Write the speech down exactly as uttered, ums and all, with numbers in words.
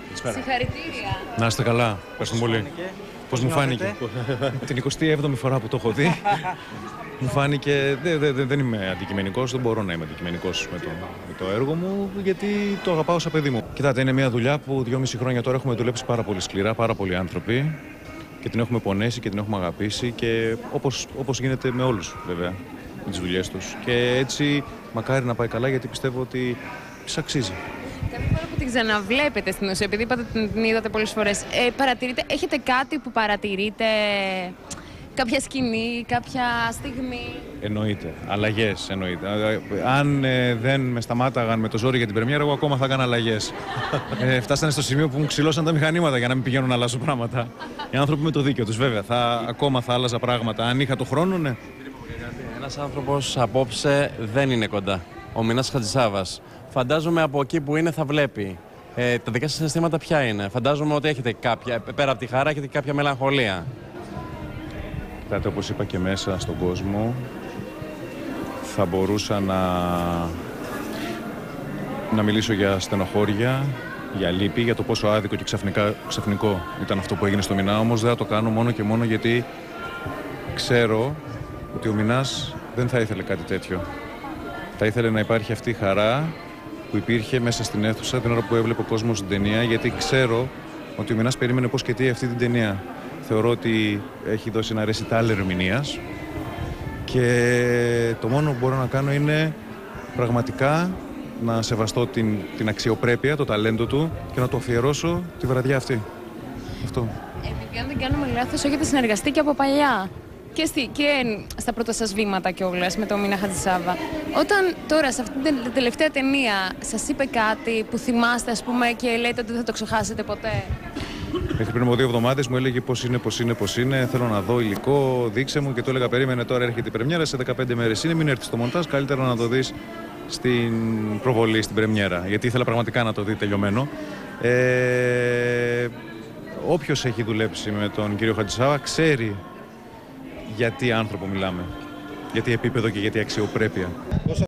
Συγχαρητήρια. Να είστε καλά. Ευχαριστούμε πολύ. Πώς μου φάνηκε. Την εικοστή έβδομη φορά που το έχω δει, μου φάνηκε. Δεν δε, δε, δεν είμαι αντικειμενικός, δεν μπορώ να είμαι αντικειμενικός με το, με το έργο μου, γιατί το αγαπάω σαν παιδί μου. Κοιτάτε, είναι μια δουλειά που δυόμιση χρόνια τώρα έχουμε δουλέψει πάρα πολύ σκληρά, πάρα πολλοί άνθρωποι και την έχουμε πονέσει και την έχουμε αγαπήσει και όπως, όπως γίνεται με όλους βέβαια, με τις δουλειές τους. Και έτσι μακάρι να πάει καλά, γιατί πιστεύω ότι της αξίζει. Κάθε φορά που την ξαναβλέπετε στην ουσία, επειδή είπατε την, την είδατε πολλές φορές, ε, παρατηρείτε, έχετε κάτι που παρατηρείτε, κάποια σκηνή, κάποια στιγμή? Εννοείται. Αλλαγές εννοείται. Αν ε, δεν με σταμάταγαν με το ζόρι για την πρεμιέρα, εγώ ακόμα θα έκανα αλλαγές. ε, φτάσανε στο σημείο που μου ξυλώσαν τα μηχανήματα για να μην πηγαίνουν να αλλάζω πράγματα. Οι άνθρωποι με το δίκιο τους, βέβαια. Θα, ακόμα θα άλλαζα πράγματα. Αν είχα το χρόνο, ναι. Ένας άνθρωπος απόψε δεν είναι κοντά. Ο Μινάς Χατζησάβας. Φαντάζομαι από εκεί που είναι θα βλέπει. Ε, τα δικά σας συναισθήματα ποια είναι? Φαντάζομαι ότι έχετε κάποια, πέρα από τη χαρά, έχετε κάποια μελαγχολία. Κοιτάτε, όπως είπα και μέσα στον κόσμο, θα μπορούσα να, να μιλήσω για στενοχώρια, για λύπη, για το πόσο άδικο και ξαφνικά, ξαφνικό ήταν αυτό που έγινε στο Μινά. Όμως δεν θα το κάνω μόνο και μόνο γιατί ξέρω ότι ο Μινάς δεν θα ήθελε κάτι τέτοιο. Θα ήθελε να υπάρχει αυτή η χαρά που υπήρχε μέσα στην αίθουσα την ώρα που έβλεπε ο κόσμος την ταινία, γιατί ξέρω ότι ο Μινάς περίμενε πώς και τι αυτή την ταινία. Θεωρώ ότι έχει δώσει ένα ρεσιτάλ ερμηνείας και το μόνο που μπορώ να κάνω είναι πραγματικά να σεβαστώ την, την αξιοπρέπεια, το ταλέντο του και να το αφιερώσω τη βραδιά αυτή. Αυτό. Επειδή αν δεν κάνουμε λάθος, έχετε συνεργαστεί και από παλιά. Και, στη, και στα πρώτα σας βήματα κιόλας με τον Μίνα Χατζησάβα. Όταν τώρα σε αυτή την τελευταία ταινία σας είπε κάτι που θυμάστε, ας πούμε, και λέτε ότι δεν θα το ξεχάσετε ποτέ? Μέχρι πριν από δύο εβδομάδες μου έλεγε πώς είναι, πώς είναι, πώς είναι. Θέλω να δω υλικό, δείξε μου. Και του έλεγα: περίμενε, τώρα έρχεται η πρεμιέρα, σε δεκαπέντε μέρες είναι. Μην έρθει στο μοντάζ, καλύτερα να το δεις στην προβολή, στην πρεμιέρα. Γιατί ήθελα πραγματικά να το δει τελειωμένο. Ε, όποιος έχει δουλέψει με τον κύριο Χατζησάβα ξέρει γιατί άνθρωπο μιλάμε. Γιατί επίπεδο και γιατί αξιοπρέπεια.